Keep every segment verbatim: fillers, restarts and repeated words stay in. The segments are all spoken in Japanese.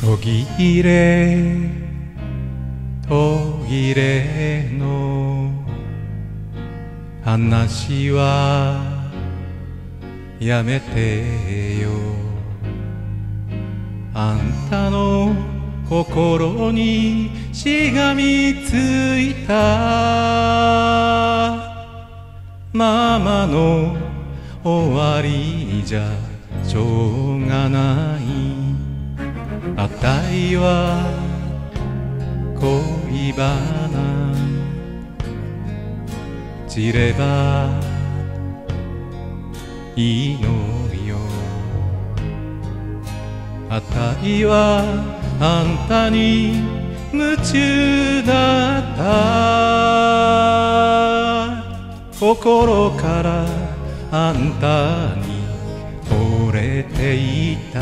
途切れ途切れの話はやめてよ。あんたの心にしがみついたままの終わりじゃしょうがない。あたいは恋バナ散ればいいのよ。あたいはあんたに夢中だった。心からあんたに惚れていた。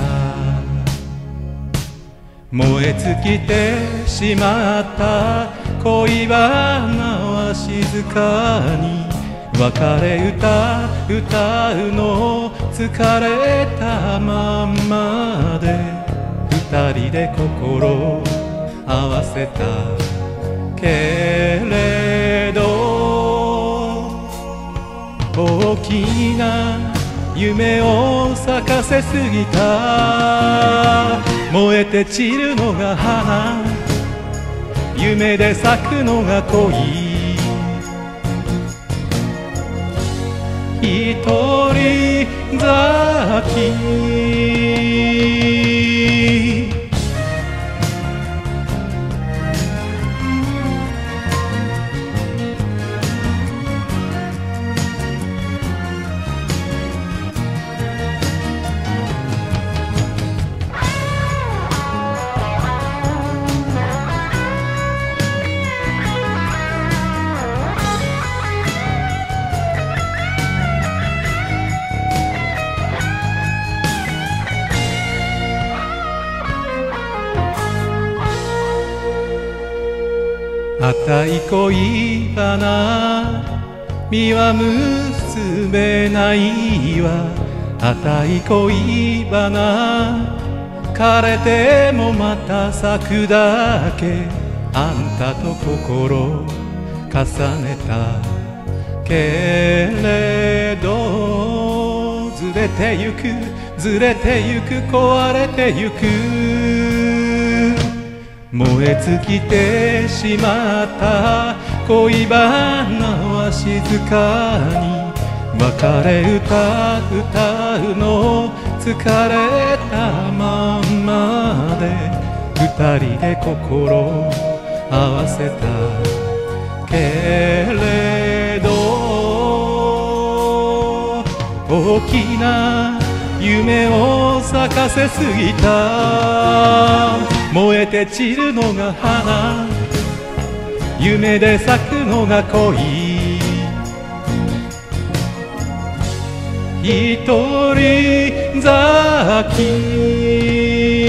燃え尽きてしまった恋バナは静かに別れ歌歌うの疲れたまんまで二人で心合わせたけれど大きな夢を咲かせすぎた。燃えて散るのが花、夢で咲くのが恋。一人咲きあたい恋バナ実は結べないわ。あたい恋バナ枯れてもまた咲くだけ。あんたと心重ねたけれどずれてゆくずれてゆく壊れてゆく。燃え尽きてしまった恋バナは静かに別れ歌歌うの疲れたまんまで二人で心合わせたけれど大きな夢を咲かせすぎた。燃えて散るのが花、夢で咲くのが恋。一人咲き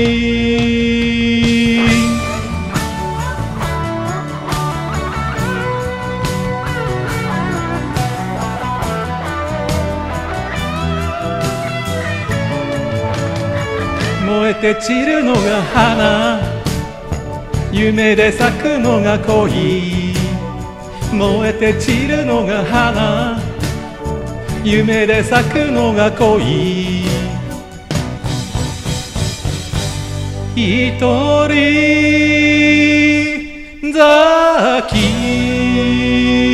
燃えて散るのが花、夢で咲くのが恋。燃えて散るのが花、夢で咲くのが恋。一人咲き